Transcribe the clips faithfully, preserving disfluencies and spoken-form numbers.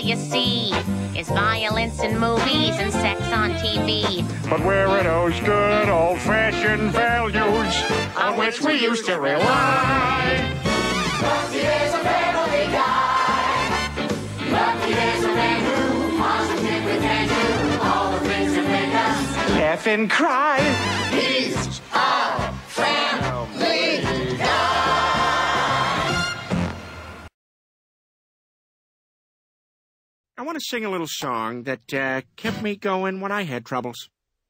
you see is violence in movies and sex on T V. But where are those good old-fashioned values on which we used to rely? Lucky there's a family guy. Lucky there's a man who positively can do all the things that make us Laugh and cry. He's a family guy. I want to sing a little song that uh, kept me going when I had troubles.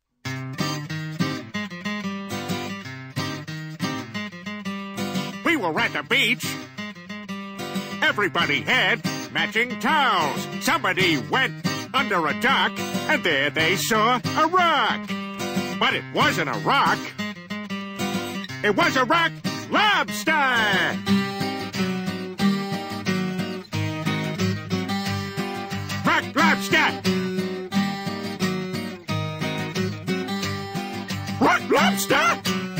We were at the beach. Everybody had matching towels. Somebody went under a dock, and there they saw a rock. But it wasn't a rock. It was a rock lobster. Rock lobster. Rock lobster.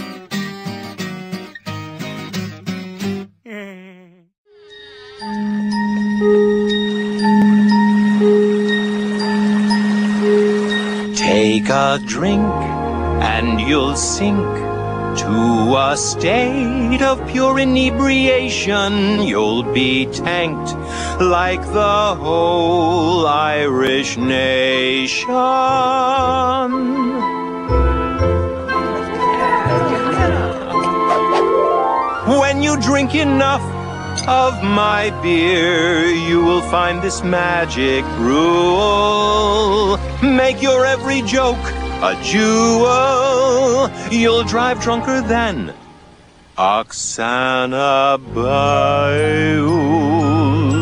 Take a drink and you'll sink to a state of pure inebriation. You'll be tanked like the whole Irish nation. When you drink enough of my beer, you will find this magic brew. Make your every joke a jewel. You'll drive drunker than Oksana Bayou.